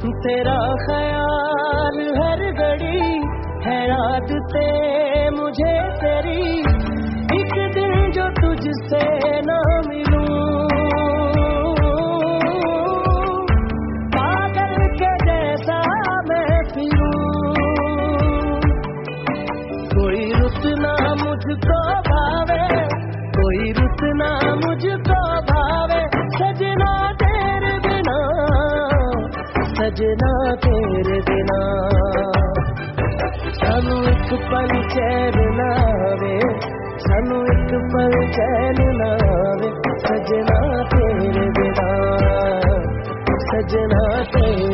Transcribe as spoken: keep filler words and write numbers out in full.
तेरा ख्याल हर घड़ी है आदते मुझे तेरी, एक दिन जो तुझसे ना मिलूं पागल के जैसा मैं फिरूं। कोई रुत ना मुझको भावे, कोई रुत ना मुझको भावे, सजना तेरे बिना, सजना तेरे बिना। सानू एक पल चैन ना आवे, सानू एक पल चैन ना आवे, सजना तेरे बिना, सजना तेरे